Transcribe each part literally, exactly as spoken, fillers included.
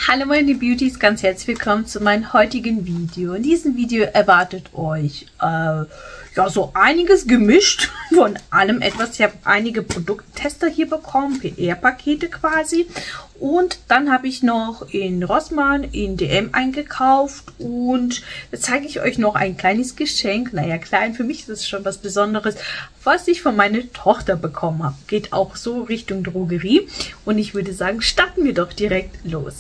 Hallo meine Beauties, ganz herzlich willkommen zu meinem heutigen Video. In diesem Video erwartet euch äh, ja so einiges gemischt von allem etwas. Ich habe einige Produkttester hier bekommen, P R-Pakete quasi. Und dann habe ich noch in Rossmann in D M eingekauft und jetzt zeige ich euch noch ein kleines Geschenk. Naja, klein, für mich ist es schon was Besonderes, was ich von meiner Tochter bekommen habe. Geht auch so Richtung Drogerie und ich würde sagen, starten wir doch direkt los.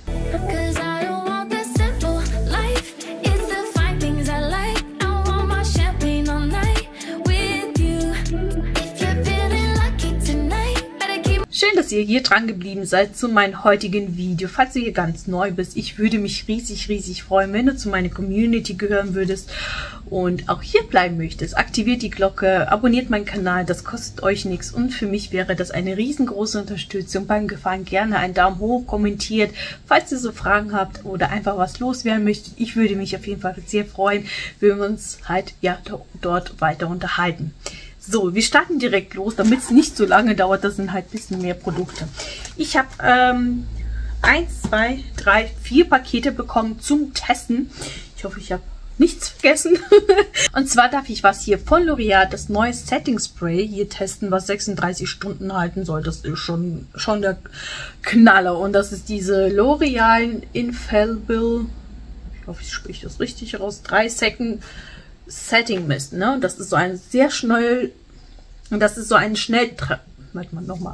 Schön, dass ihr hier dran geblieben seid zu meinem heutigen Video. Falls du hier ganz neu bist, ich würde mich riesig, riesig freuen, wenn du zu meiner Community gehören würdest und auch hier bleiben möchtest. Aktiviert die Glocke, abonniert meinen Kanal, das kostet euch nichts und für mich wäre das eine riesengroße Unterstützung. Beim Gefallen gerne einen Daumen hoch, kommentiert, falls ihr so Fragen habt oder einfach was loswerden möchtet. Ich würde mich auf jeden Fall sehr freuen, wenn wir uns halt ja dort weiter unterhalten. So, wir starten direkt los, damit es nicht so lange dauert. Das sind halt ein bisschen mehr Produkte. Ich habe ähm, eins, zwei, drei, vier Pakete bekommen zum Testen. Ich hoffe, ich habe nichts vergessen. Und zwar darf ich was hier von L'Oreal, das neue Setting Spray, hier testen, was sechsunddreißig Stunden halten soll. Das ist schon, schon der Knaller. Und das ist diese L'Oreal Infallible, ich hoffe, ich spreche das richtig raus, drei Second Setting Mist, ne? Das ist so ein sehr schnell, das ist so ein schnell, warte mal nochmal,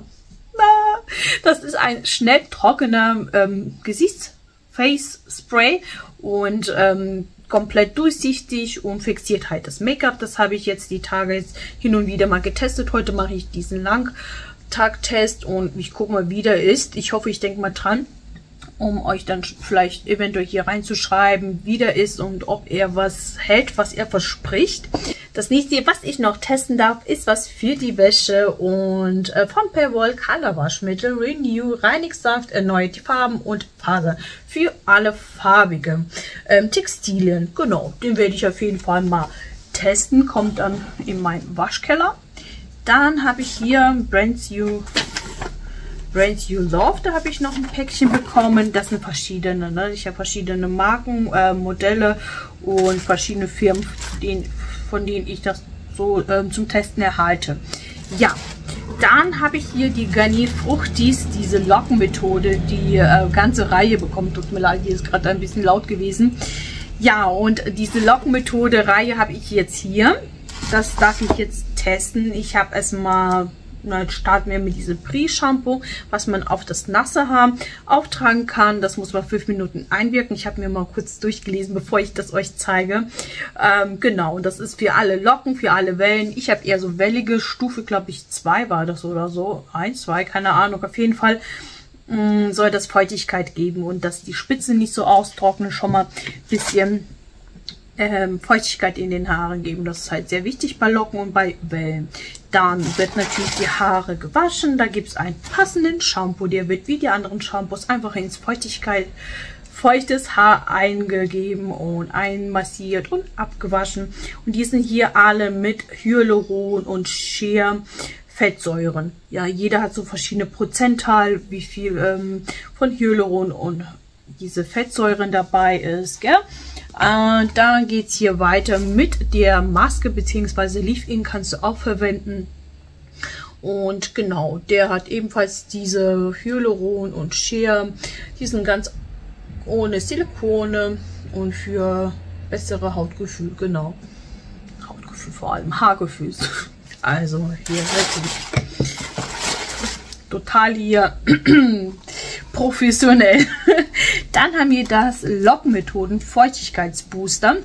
das ist ein schnell trockener ähm, Gesichts-Face Spray und ähm, komplett durchsichtig und fixiert halt das Make-up. Das habe ich jetzt die Tage jetzt hin und wieder mal getestet. Heute mache ich diesen Langtag-Test und ich gucke mal, wie der ist. Ich hoffe, ich denke mal dran, um euch dann vielleicht eventuell hier reinzuschreiben, wie der ist und ob er was hält, was er verspricht. Das nächste, was ich noch testen darf, ist was für die Wäsche und äh, von Perwoll Color Waschmittel Renew Reinigsaft erneuert die Farben und Faser für alle farbige ähm, Textilien. Genau, den werde ich auf jeden Fall mal testen. Kommt dann in meinen Waschkeller. Dann habe ich hier Brands You Brands You Love, da habe ich noch ein Päckchen bekommen. Das sind verschiedene, ne? Ich habe verschiedene Marken, äh, Modelle und verschiedene Firmen, den, von denen ich das so ähm, zum Testen erhalte. Ja, dann habe ich hier die Garnier Fruchtis, diese Lockenmethode, die äh, ganze Reihe bekommen. Tut mir leid, hier ist gerade ein bisschen laut gewesen. Ja, und diese Lockenmethode Reihe habe ich jetzt hier. Das darf ich jetzt testen. Ich habe erstmal Jetzt starten wir mit diesem Pre-Shampoo, was man auf das nasse Haar auftragen kann. Das muss man fünf Minuten einwirken. Ich habe mir mal kurz durchgelesen, bevor ich das euch zeige. Ähm, genau, und das ist für alle Locken, für alle Wellen. Ich habe eher so wellige Stufe, glaube ich, zwei war das oder so. Eins, zwei, keine Ahnung. Auf jeden Fall mh, soll das Feuchtigkeit geben und dass die Spitzen nicht so austrocknen. Schon mal ein bisschen Ähm, Feuchtigkeit in den Haaren geben. Das ist halt sehr wichtig bei Locken und bei Wellen. Dann wird natürlich die Haare gewaschen. Da gibt es einen passenden Shampoo. Der wird wie die anderen Shampoos einfach ins Feuchtigkeit, feuchtes Haar eingegeben und einmassiert und abgewaschen. Und die sind hier alle mit Hyaluron und Shea Fettsäuren. Ja, jeder hat so verschiedene Prozentzahl, wie viel ähm, von Hyaluron und diese Fettsäuren dabei ist, gell? Äh, dann geht es hier weiter mit der Maske bzw. Leave-In kannst du auch verwenden. Und genau, der hat ebenfalls diese Hyaluron und Shea. Die sind ganz ohne Silikone und für bessere Hautgefühl, genau. Hautgefühl vor allem, Haargefühl. Also hier wirklich total hier professionell. Dann haben wir das Lockenmethoden Feuchtigkeitsbooster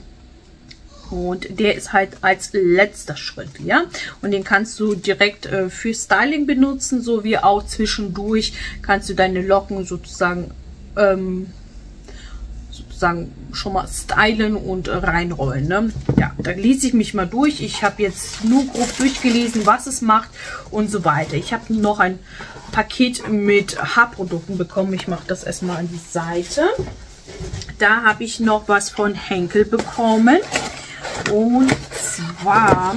und der ist halt als letzter Schritt, ja, und den kannst du direkt äh, für Styling benutzen, sowie auch zwischendurch kannst du deine Locken sozusagen ähm, sozusagen schon mal stylen und äh, reinrollen, ne? Ja, da lese ich mich mal durch. Ich habe jetzt nur grob durchgelesen, was es macht und so weiter. Ich habe noch ein Paket mit Haarprodukten bekommen. Ich mache das erstmal an die Seite. Da habe ich noch was von Henkel bekommen. Und zwar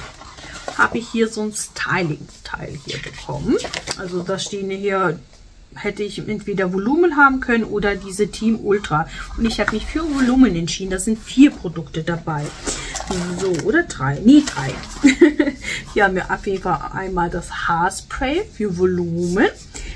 habe ich hier so ein Styling-Teil hier bekommen. Also da stehen hier hätte ich entweder Volumen haben können oder diese Team Ultra. Und ich habe mich für Volumen entschieden. Da sind vier Produkte dabei. So, oder drei? Nee, drei. Hier haben wir auf jeden Fall einmal das Haarspray für Volumen.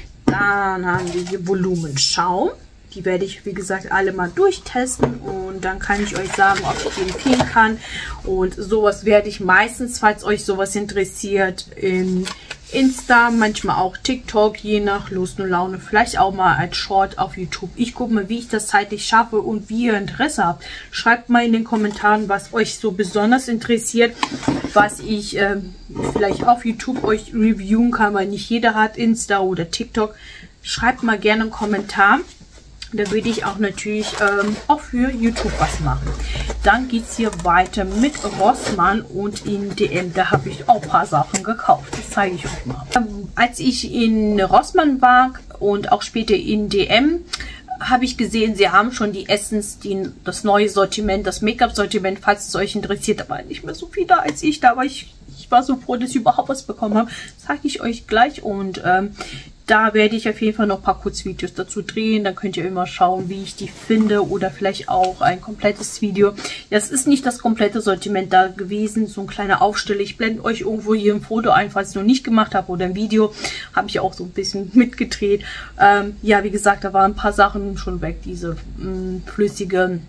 Dann haben wir hier Volumenschaum. Die werde ich, wie gesagt, alle mal durchtesten und dann kann ich euch sagen, ob ich die empfehlen kann. Und sowas werde ich meistens, falls euch sowas interessiert, in Insta, manchmal auch TikTok, je nach Lust und Laune, vielleicht auch mal als Short auf YouTube. Ich gucke mal, wie ich das zeitlich schaffe und wie ihr Interesse habt. Schreibt mal in den Kommentaren, was euch so besonders interessiert, was ich äh, vielleicht auf YouTube euch reviewen kann, weil nicht jeder hat Insta oder TikTok. Schreibt mal gerne einen Kommentar. Da würde ich auch natürlich ähm, auch für YouTube was machen. Dann geht es hier weiter mit Rossmann und in D M. Da habe ich auch ein paar Sachen gekauft. Das zeige ich euch mal. Ähm, als ich in Rossmann war und auch später in D M, habe ich gesehen, sie haben schon die Essence, die, das neue Sortiment, das Make-up-Sortiment, falls es euch interessiert. Da war nicht mehr so viel da als ich. Da war ich, ich war so froh, dass ich überhaupt was bekommen habe. Das zeige ich euch gleich und ähm, da werde ich auf jeden Fall noch ein paar Kurzvideos dazu drehen. Dann könnt ihr immer schauen, wie ich die finde oder vielleicht auch ein komplettes Video. Das ist nicht das komplette Sortiment da gewesen, so ein kleiner Aufsteller. Ich blende euch irgendwo hier ein Foto ein, falls ich es noch nicht gemacht habe oder ein Video. Habe ich auch so ein bisschen mitgedreht. Ähm, ja, wie gesagt, da waren ein paar Sachen schon weg. Diese mh, flüssige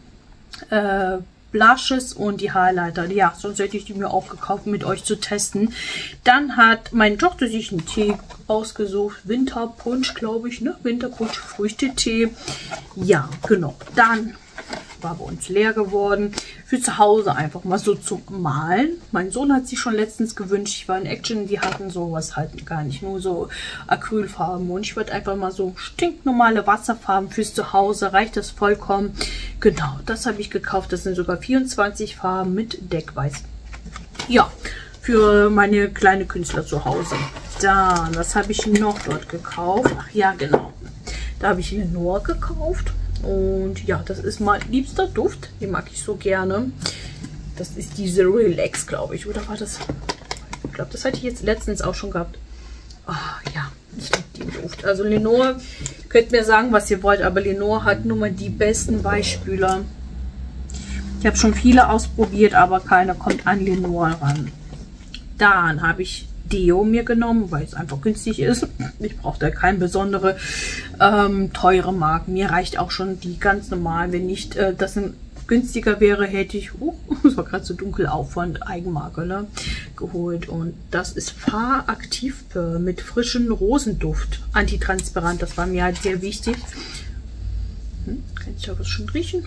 äh, Blushes und die Highlighter. Ja, sonst hätte ich die mir auch gekauft, mit euch zu testen. Dann hat meine Tochter sich einen Tee ausgesucht. Winterpunsch, glaube ich, ne? Winterpunsch, Früchtetee. Ja, genau. Dann war bei uns leer geworden. Für zu Hause einfach mal so zum Malen. Mein Sohn hat sich schon letztens gewünscht. Ich war in Action, die hatten sowas halt gar nicht. Nur so Acrylfarben. Und ich wollte einfach mal so stinknormale Wasserfarben fürs Zuhause. Reicht das vollkommen. Genau, das habe ich gekauft. Das sind sogar vierundzwanzig Farben mit Deckweiß. Ja, für meine kleine Künstler zu Hause. Dann, was habe ich noch dort gekauft? Ach ja, genau. Da habe ich Lenore gekauft. Und ja, das ist mein liebster Duft. Den mag ich so gerne. Das ist diese Relax, glaube ich. Oder war das? Ich glaube, das hatte ich jetzt letztens auch schon gehabt. Oh, ja, ich liebe den Duft. Also Lenore, könnt mir sagen, was ihr wollt, aber Lenore hat nun mal die besten Weichspüler. Ich habe schon viele ausprobiert, aber keiner kommt an Lenore ran. Dann habe ich Deo mir genommen, weil es einfach günstig ist. Ich brauche da keine besondere ähm, teure Marken. Mir reicht auch schon die ganz normalen. Wenn nicht äh, das ein günstiger wäre, hätte ich, uh, es war gerade so dunkel, auch von Eigenmarke, ne, geholt. Und das ist Fahraktiv mit frischem Rosenduft. Antitransparent, das war mir halt sehr wichtig. Hm, kann ich da was schon riechen?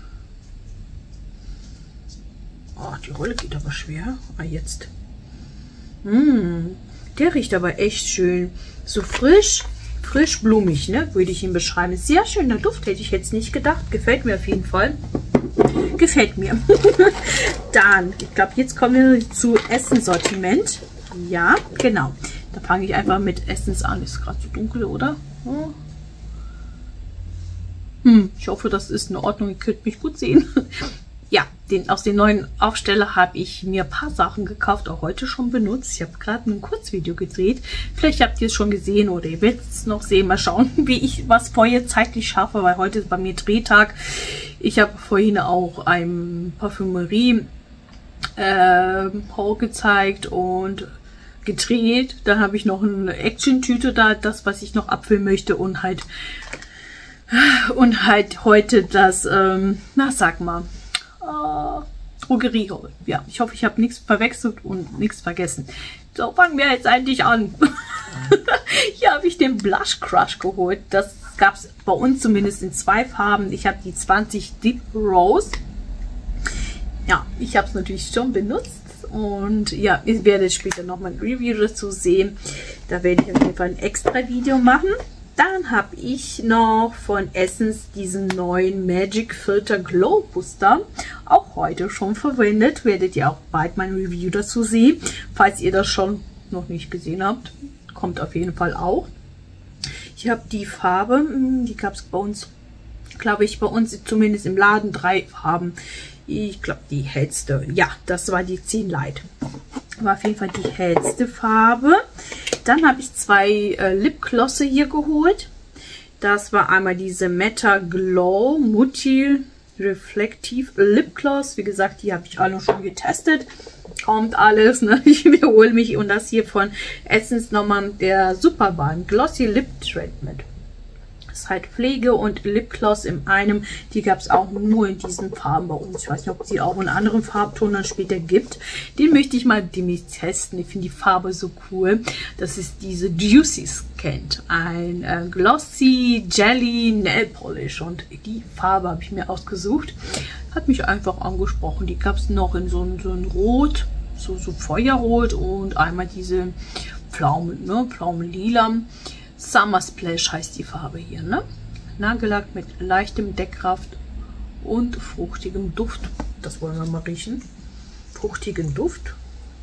Oh, die Rolle geht aber schwer. Ah, jetzt. Mmh, der riecht aber echt schön. So frisch, frisch blumig, ne? Würde ich ihn beschreiben. Sehr schöner Duft, hätte ich jetzt nicht gedacht. Gefällt mir auf jeden Fall. Gefällt mir. Dann, ich glaube, jetzt kommen wir zu Essenssortiment. Ja, genau. Da fange ich einfach mit Essens an. Ist gerade so dunkel, oder? Oh. Hm, ich hoffe, das ist in Ordnung. Ihr könnt mich gut sehen. Ja, den, aus den neuen Aufsteller habe ich mir ein paar Sachen gekauft, auch heute schon benutzt. Ich habe gerade ein Kurzvideo gedreht. Vielleicht habt ihr es schon gesehen oder ihr werdet es noch sehen. Mal schauen, wie ich was vorher zeitlich schaffe, weil heute ist bei mir Drehtag. Ich habe vorhin auch ein Parfümerie äh, Haul gezeigt und gedreht. Dann habe ich noch eine Action-Tüte da, das, was ich noch abfüllen möchte und halt und halt heute das, ähm, na sag mal, Uh, Drogerie. Ja, ich hoffe, ich habe nichts verwechselt und nichts vergessen. So, fangen wir jetzt eigentlich an. Hier habe ich den Blush Crush geholt. Das gab es bei uns zumindest in zwei Farben. Ich habe die zwanzig Deep Rose. Ja, ich habe es natürlich schon benutzt. Und ja, ich werde später nochmal ein Review dazu sehen. Da werde ich auf jeden Fall ein extra Video machen. Dann habe ich noch von Essence diesen neuen Magic Filter Glow Booster. Auch heute schon verwendet. Werdet ihr auch bald mein Review dazu sehen. Falls ihr das schon noch nicht gesehen habt. Kommt auf jeden Fall auch. Ich habe die Farbe, die gab es bei uns, glaube ich, bei uns zumindest im Laden drei Farben. Ich glaube, die hellste. Ja, das war die zehn Light. War auf jeden Fall die hellste Farbe. Dann habe ich zwei äh, Lipglosse hier geholt. Das war einmal diese Meta Glow Multi Reflective Lip Gloss. Wie gesagt, die habe ich alle schon getestet. Kommt alles, ne? Ich wiederhole mich. Und das hier von Essence nochmal der Superbalm Glossy Lip Treatment. Das ist halt Pflege und Lipgloss in einem. Die gab es auch nur in diesen Farben bei uns. Ich weiß nicht, ob es die auch in anderen Farbton dann später gibt. Den möchte ich mal demnächst testen. Ich finde die Farbe so cool. Das ist diese Juicy Skin. Ein äh, Glossy Jelly Nail Polish. Und die Farbe habe ich mir ausgesucht. Hat mich einfach angesprochen. Die gab es noch in so, so ein Rot, so, so Feuerrot und einmal diese Pflaumen, ne? Pflaumenlila. Summer Splash heißt die Farbe hier, ne? Nagellack mit leichtem Deckkraft und fruchtigem Duft. Das wollen wir mal riechen. Fruchtigen Duft.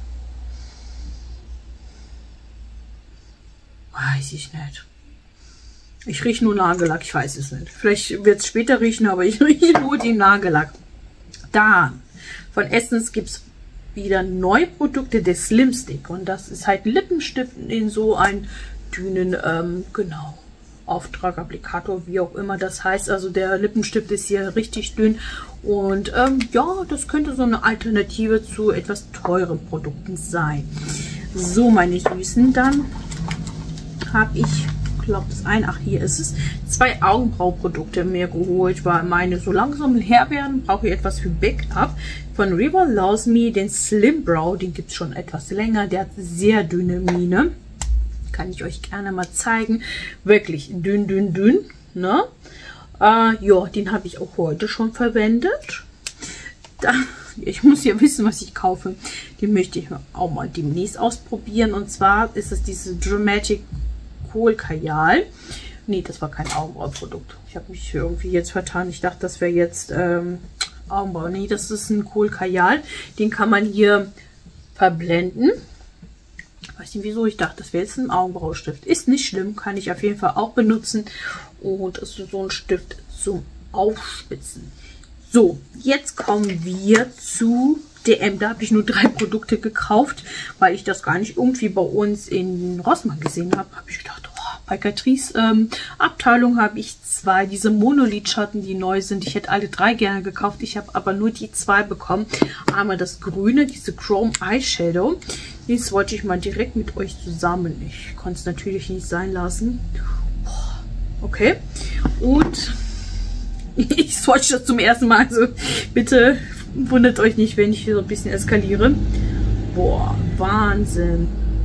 Weiß ich nicht. Ich rieche nur Nagellack, ich weiß es nicht. Vielleicht wird es später riechen, aber ich rieche nur den Nagellack. Dann, von Essence gibt es wieder neue Produkte, der Slim Stick. Und das ist halt Lippenstift in so ein dünnen, ähm, genau, Auftrag, Applikator, wie auch immer das heißt. Also der Lippenstift ist hier richtig dünn und ähm, ja, das könnte so eine Alternative zu etwas teuren Produkten sein. So, meine Süßen, dann habe ich, glaube das ein, ach hier ist es, zwei Augenbrauprodukte mehr geholt, weil meine so langsam leer werden, brauche ich etwas für Backup. Von River Loves Me, den Slim Brow, den gibt es schon etwas länger, der hat sehr dünne Mine. Kann ich euch gerne mal zeigen. Wirklich dünn, dünn, dünn. Ne? Äh, ja, den habe ich auch heute schon verwendet. Da, ich muss ja wissen, was ich kaufe. Den möchte ich auch mal demnächst ausprobieren. Und zwar ist es diese Dramatic Kohl Kajal. Nee, das war kein Augenbrauenprodukt. Ich habe mich irgendwie jetzt vertan. Ich dachte, das wäre jetzt ähm, Augenbrau. Nee, das ist ein Kohl Kajal. Den kann man hier verblenden. Ich weiß nicht wieso, ich dachte, das wäre jetzt ein Augenbraustift. Ist nicht schlimm, kann ich auf jeden Fall auch benutzen. Und es ist so ein Stift zum Aufspitzen. So, jetzt kommen wir zu D M. Da habe ich nur drei Produkte gekauft, weil ich das gar nicht irgendwie bei uns in Rossmann gesehen habe. Habe ich gedacht, oh, bei Catrice ähm, Abteilung habe ich zwei, diese Monolidschatten, die neu sind. Ich hätte alle drei gerne gekauft. Ich habe aber nur die zwei bekommen. Einmal das grüne, diese Chrome Eyeshadow. Das wollte ich mal direkt mit euch zusammen. Ich konnte es natürlich nicht sein lassen. Okay. Und ich swatche das zum ersten Mal. Also bitte wundert euch nicht, wenn ich hier so ein bisschen eskaliere. Boah, Wahnsinn.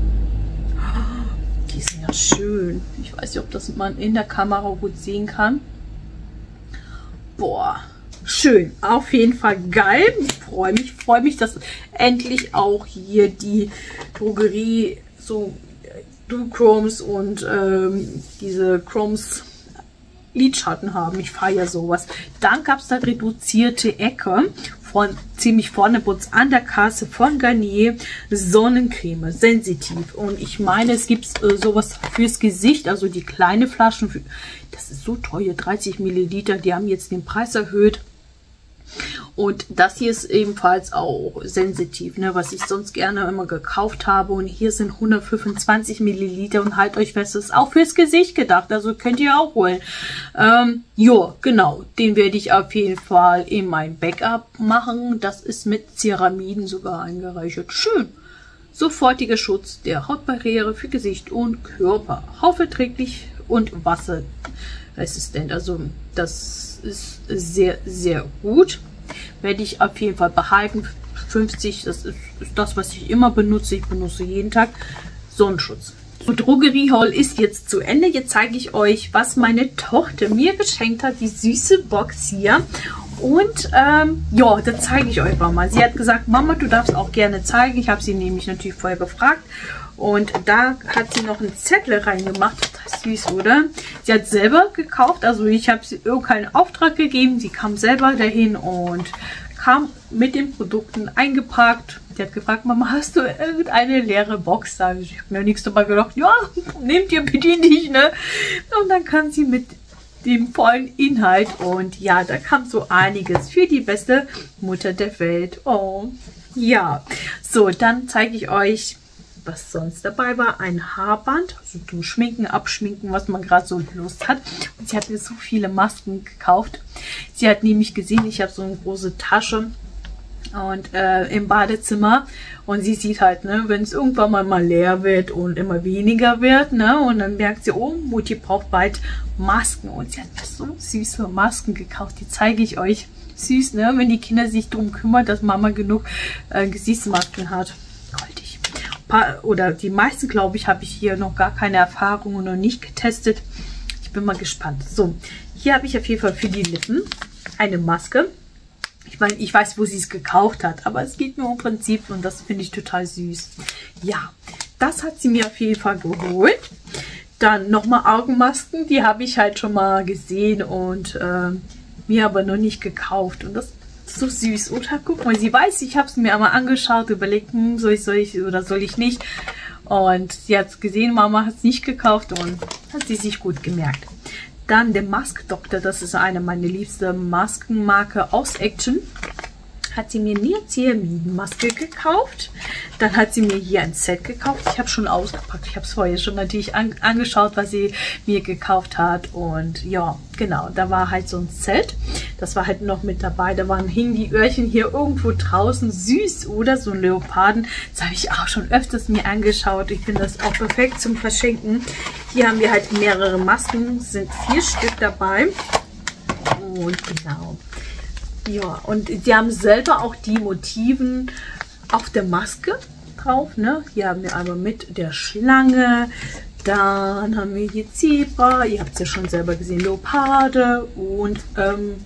Die sind ja schön. Ich weiß nicht, ob das man in der Kamera gut sehen kann. Boah. Schön, auf jeden Fall geil. Ich freue mich, freue mich, dass endlich auch hier die Drogerie so Duchromes und ähm, diese Chromes Lidschatten haben. Ich feiere sowas. Dann gab es da reduzierte Ecke von ziemlich vorne an der Kasse von Garnier Sonnencreme, sensitiv. Und ich meine, es gibt äh, sowas fürs Gesicht, also die kleine Flaschen. Für, das ist so teuer, dreißig Milliliter. Die haben jetzt den Preis erhöht. Und das hier ist ebenfalls auch sensitiv, ne, was ich sonst gerne immer gekauft habe. Und hier sind hundertfünfundzwanzig Milliliter und halt euch fest, das ist auch fürs Gesicht gedacht. Also könnt ihr auch holen. Ähm, ja, genau. Den werde ich auf jeden Fall in mein Backup machen. Das ist mit Ceramiden sogar eingereichert. Schön. Sofortiger Schutz der Hautbarriere für Gesicht und Körper. Hautverträglich und wasserresistent. Also das ist sehr, sehr gut. Werde ich auf jeden Fall behalten. fünfzig, das ist, ist das, was ich immer benutze. Ich benutze jeden Tag Sonnenschutz. So, Drogerie-Haul ist jetzt zu Ende. Jetzt zeige ich euch, was meine Tochter mir geschenkt hat. Die süße Box hier. Und ähm, ja, das zeige ich euch mal. Sie hat gesagt, Mama, du darfst auch gerne zeigen. Ich habe sie nämlich natürlich vorher gefragt. Und da hat sie noch einen Zettel reingemacht. Das ist süß, oder? Sie hat selber gekauft. Also ich habe sie keinen Auftrag gegeben. Sie kam selber dahin und kam mit den Produkten eingepackt. Sie hat gefragt, Mama, hast du irgendeine leere Box da? Ich habe mir nichts dabei gedacht. Ja, nehmt ihr bitte nicht, ne? Und dann kam sie mit dem vollen Inhalt. Und ja, da kam so einiges für die beste Mutter der Welt. Oh, ja. So, dann zeige ich euch was sonst dabei war. Ein Haarband, also zum Schminken, Abschminken, was man gerade so Lust hat. Und sie hat mir so viele Masken gekauft. Sie hat nämlich gesehen, ich habe so eine große Tasche und äh, im Badezimmer, und sie sieht halt, ne, wenn es irgendwann mal, mal leer wird und immer weniger wird, ne, und dann merkt sie, oh, Mutti braucht bald Masken, und sie hat mir so süße Masken gekauft, die zeige ich euch. Süß, ne, wenn die Kinder sich darum kümmern, dass Mama genug äh, Gesichtsmasken hat. Goldig. Paar, oder die meisten, glaube ich, habe ich hier noch gar keine Erfahrung und noch nicht getestet. Ich bin mal gespannt. So, hier habe ich auf jeden Fall für die Lippen eine Maske. Ich meine, ich weiß, wo sie es gekauft hat, aber es geht nur im Prinzip und das finde ich total süß. Ja, das hat sie mir auf jeden Fall geholt. Dann nochmal Augenmasken, die habe ich halt schon mal gesehen und äh, mir aber noch nicht gekauft. Und das ist so süß, oder? Guck mal, sie weiß, ich habe es mir einmal angeschaut, überlegt, hm, soll ich, soll ich oder soll ich nicht. Und sie hat es gesehen, Mama hat es nicht gekauft und hat sie sich gut gemerkt. Dann der Mask Doctor, das ist eine meiner liebsten Maskenmarke aus Action. Hat sie mir eine Niacinamid-Maske gekauft. Dann hat sie mir hier ein Set gekauft. Ich habe schon ausgepackt. Ich habe es vorher schon natürlich an, angeschaut, was sie mir gekauft hat. Und ja, genau, da war halt so ein Set. Das war halt noch mit dabei. Da waren hingen die Öhrchen hier irgendwo draußen. Süß, oder? So ein Leoparden. Das habe ich auch schon öfters mir angeschaut. Ich finde das auch perfekt zum Verschenken. Hier haben wir halt mehrere Masken. Es sind vier Stück dabei. Und genau. Ja, und die haben selber auch die Motiven auf der Maske drauf, ne? Hier haben wir einmal mit der Schlange, dann haben wir hier Zebra, ihr habt es ja schon selber gesehen, Leoparde und ähm,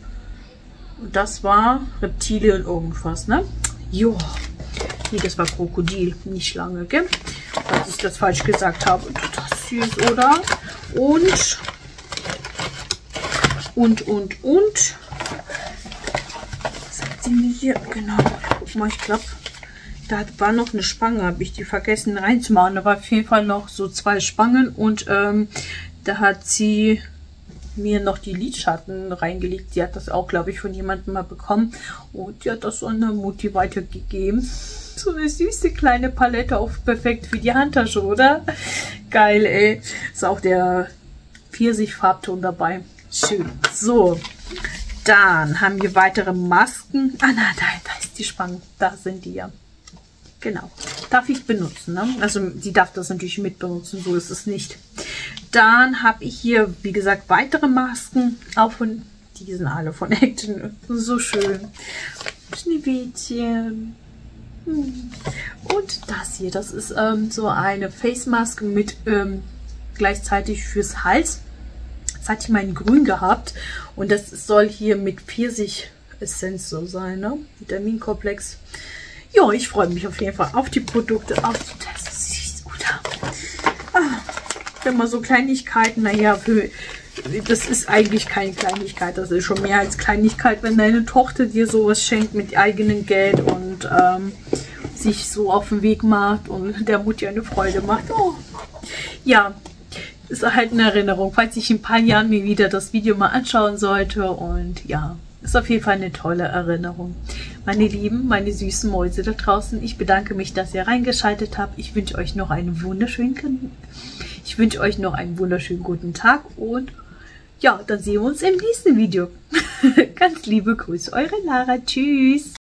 das war Reptilien irgendwas, ne? Jo, nee, das war Krokodil, nicht Schlange, gell? Dass ich das falsch gesagt habe. Das süß, oder? Und, und, und, und. Hier, genau, guck mal, ich glaube, da war noch eine Spange, habe ich die vergessen reinzumachen. Da war auf jeden Fall noch so zwei Spangen und ähm, da hat sie mir noch die Lidschatten reingelegt. Sie hat das auch, glaube ich, von jemandem mal bekommen und die hat das so eine Mutti weitergegeben. So eine süße kleine Palette, auch perfekt für die Handtasche, oder? Geil, ey. Ist auch der Pfirsich-Farbton dabei. Schön. So. Dann haben wir weitere Masken. Ah, na, da, da ist die Spange. Da sind die ja. Genau. Darf ich benutzen, ne? Also, sie darf das natürlich mit benutzen. So ist es nicht. Dann habe ich hier, wie gesagt, weitere Masken. Auch von, die sind alle von Action. So schön. Schneewittchen. Und das hier, das ist ähm, so eine Face Mask mit ähm, gleichzeitig fürs Hals. Das hatte ich mal in grün gehabt und das soll hier mit Pfirsich-Essenz so sein, ne? Vitaminkomplex. Ja, ich freue mich auf jeden Fall auf die Produkte auszutesten. Süß, oder? Ah, wenn man so Kleinigkeiten, naja, für, das ist eigentlich keine Kleinigkeit, das ist schon mehr als Kleinigkeit, wenn deine Tochter dir sowas schenkt mit eigenem Geld und ähm, sich so auf den Weg macht und der Mutti eine Freude macht. Oh. Ja, ist halt eine Erinnerung, falls ich in ein paar Jahren mir wieder das Video mal anschauen sollte. Und ja, ist auf jeden Fall eine tolle Erinnerung. Meine Lieben, meine süßen Mäuse da draußen, ich bedanke mich, dass ihr reingeschaltet habt. Ich wünsche euch noch einen wunderschönen, ich wünsche euch noch einen wunderschönen guten Tag und ja, dann sehen wir uns im nächsten Video. Ganz liebe Grüße, eure Lara. Tschüss.